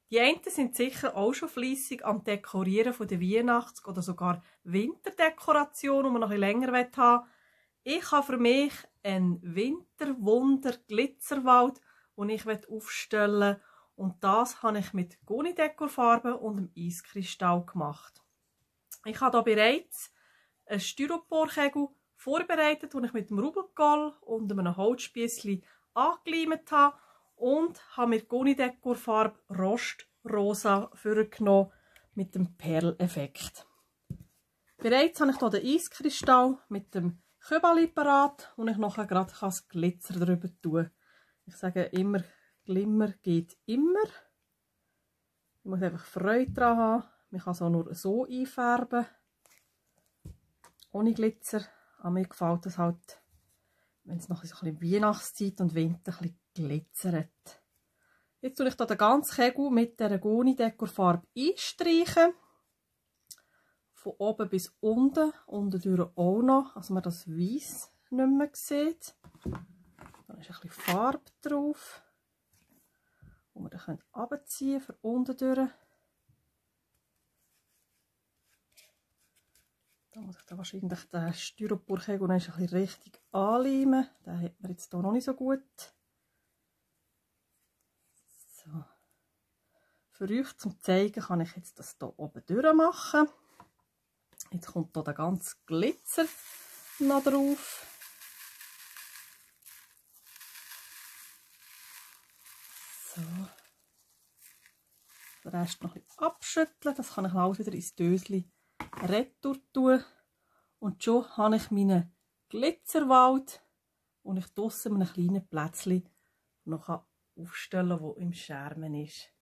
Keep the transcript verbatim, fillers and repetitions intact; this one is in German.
Die einen sind sicher auch schon fleissig am Dekorieren von der Weihnachts- oder sogar Winterdekoration, die man noch ein bisschen länger haben will. Ich habe für mich einen Winterwunder-Glitzerwald, den ich aufstellen will. Und das habe ich mit Goni-Dekorfarben und dem Eiskristall gemacht. Ich habe hier bereits einen Styroporkegel vorbereitet, den ich mit dem Rubelkohl und einem Holzspiessli angeleimt habe. Und habe mir Goni-Dekorfarbe Rostrosa vorgenommen mit dem Perleffekt. Bereits habe ich hier den Eiskristall mit dem Kübeli parat und ich nachher gerade das Glitzer drüber tun. Ich sage immer, Glimmer geht immer. Ich muss einfach Freude daran haben. Man kann es auch nur so einfärben. Ohne Glitzer. Aber mir gefällt es halt, wenn es noch ein bisschen Weihnachtszeit und Winter ein bisschen glitzert. Jetzt tue ich hier den ganzen Kegel mit der Goni-Dekorfarbe einstreichen. Von oben bis unten, unten durch auch noch, dass man das Weiss nicht mehr sieht. Dann ist ein bisschen Farbe drauf, die wir dann runterziehen können, von unten durch. Da muss ich dann wahrscheinlich den Styroporkegel ein bisschen richtig anleimen. Den hat man jetzt hier noch nicht so gut. So. Für euch zum Zeigen kann ich jetzt das hier oben durch machen. Jetzt kommt hier der ganze Glitzer noch drauf. So. Den Rest noch ein bisschen abschütteln. Das kann ich alles wieder ins Döschen retour tun. Und schon habe ich meinen Glitzerwald, den ich draussen in einem kleinen Plätzchen noch aufstellen kann, der im Schermen ist.